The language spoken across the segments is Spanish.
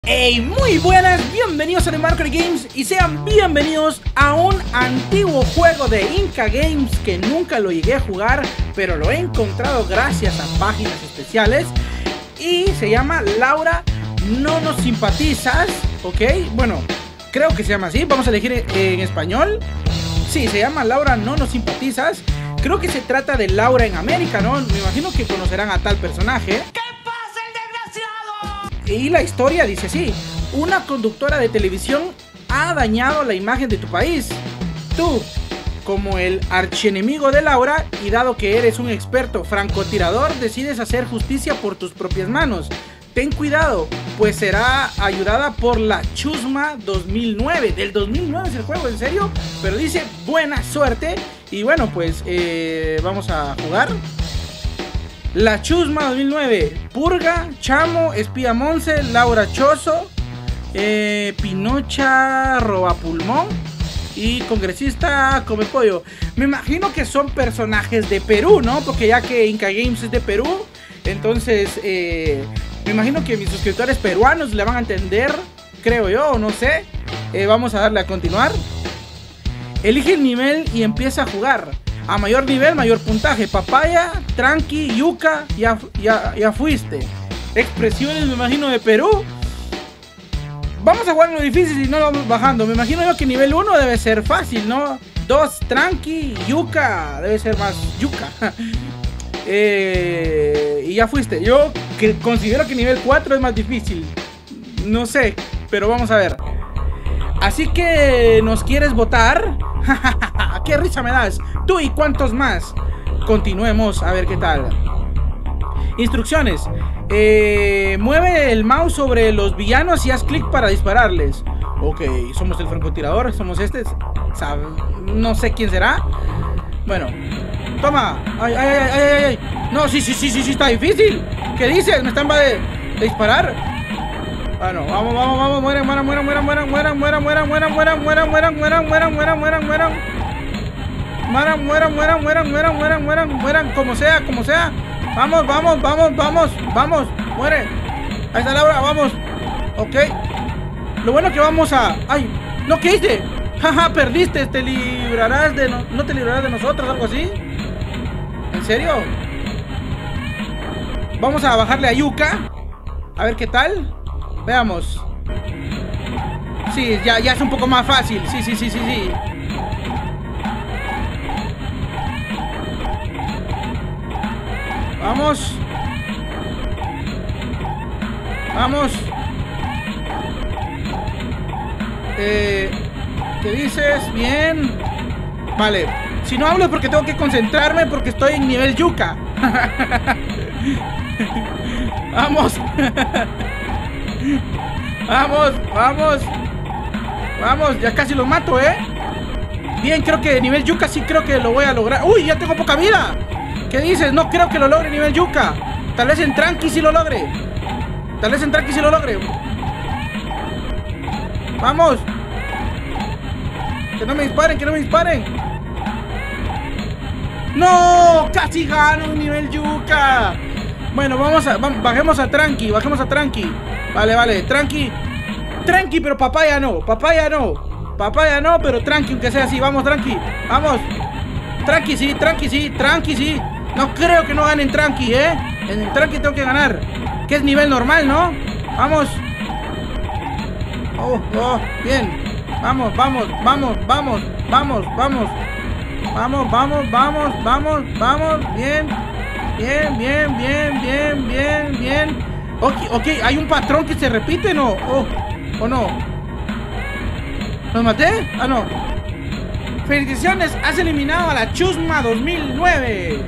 Hey, muy buenas, bienvenidos a The Marker Games y sean bienvenidos a un antiguo juego de Inca Games que nunca lo llegué a jugar, pero lo he encontrado gracias a páginas especiales y se llama Laura, no nos simpatizas, ¿ok? Bueno, creo que se llama así, vamos a elegir en español. Sí, se llama Laura, no nos simpatizas. Creo que se trata de Laura en América, ¿no? Me imagino que conocerán a tal personaje. Y la historia dice así: una conductora de televisión ha dañado la imagen de tu país. Tú, como el archienemigo de Laura, y dado que eres un experto francotirador, decides hacer justicia por tus propias manos. Ten cuidado, pues será ayudada por la Chusma 2009. Del 2009 es el juego, ¿en serio? Pero dice buena suerte. Y bueno, pues vamos a jugar. La Chusma 2009, Purga, Chamo, Espía Monse, Laura Choso, Pinocha, Robapulmón y Congresista Come Pollo. Me imagino que son personajes de Perú, ¿no? Porque ya que Inca Games es de Perú, entonces me imagino que mis suscriptores peruanos le van a entender, creo yo, o no sé. Vamos a darle a continuar. Elige el nivel y empieza a jugar. A mayor nivel, mayor puntaje. Papaya, tranqui, yuca, ya fuiste. Expresiones, me imagino, de Perú. Vamos a jugar en lo difícil y no lo vamos bajando. Me imagino yo que nivel 1 debe ser fácil, ¿no? 2, tranqui, yuca. Debe ser más yuca. Y ya fuiste. Yo considero que nivel 4 es más difícil. No sé, pero vamos a ver. Así que, ¿nos quieres votar? ¡Qué risa me das! Tú y cuántos más. Continuemos a ver qué tal. Instrucciones. Mueve el mouse sobre los villanos y haz clic para dispararles. Ok, somos el francotirador, somos este. No sé quién será. Bueno, toma. Ay, ay, ay, ay, ay. No, sí, está difícil. ¿Qué dices? Me están de disparar. Bueno, vamos, mueran, como sea. Vamos, muere. Ahí está Laura, vamos. Ok. Lo bueno que vamos a... ¡Ay! ¿No qué hice? Jaja, perdiste, te librarás de... No te librarás de nosotros, algo así. ¿En serio? Vamos a bajarle a Yuka. A ver qué tal. Veamos. Sí, ya es un poco más fácil. Sí. Vamos. ¿Qué dices? Bien. Vale. Si no hablo es porque tengo que concentrarme, porque estoy en nivel yuca. Vamos. Vamos, ya casi los mato, Bien, creo que nivel yuca sí creo que lo voy a lograr. ¡Uy, ya tengo poca vida! ¿Qué dices? No creo que lo logre nivel yuca. Tal vez en tranqui sí lo logre. Vamos. Que no me disparen. ¡No! ¡Casi gano un nivel yuca! Bueno, bajemos a tranqui. Vale, tranqui, pero papaya no, pero tranqui, aunque sea así. Vamos, tranqui, sí. No creo que no ganen tranqui, en el tranqui tengo que ganar, que es nivel normal, ¿no? Vamos. Bien. Vamos. Bien. Ok, hay un patrón que se repite, ¿no? ¿O no? ¿Los maté? Ah, no. Felicitaciones, has eliminado a la Chusma 2009.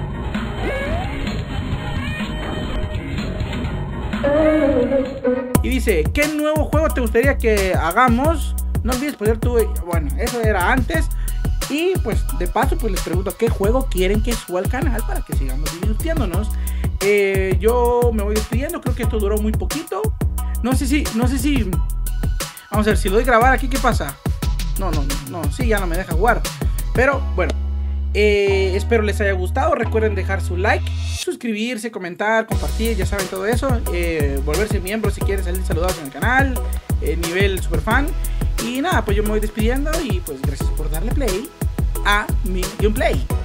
Y dice, ¿qué nuevo juego te gustaría que hagamos? No olvides poner tu... Bueno, eso era antes. Y pues de paso pues les pregunto qué juego quieren que suba al canal para que sigamos divirtiéndonos. Yo me voy despidiendo, creo que esto duró muy poquito. No sé si... Vamos a ver, si lo doy a grabar aquí, ¿qué pasa? No, sí, ya no me deja jugar. Pero bueno, Espero les haya gustado. Recuerden dejar su like, suscribirse, comentar, compartir, ya saben todo eso. Volverse miembros si quieren salir saludados en el canal, nivel super fan. Y nada, pues yo me voy despidiendo y pues gracias por darle play a mi gameplay.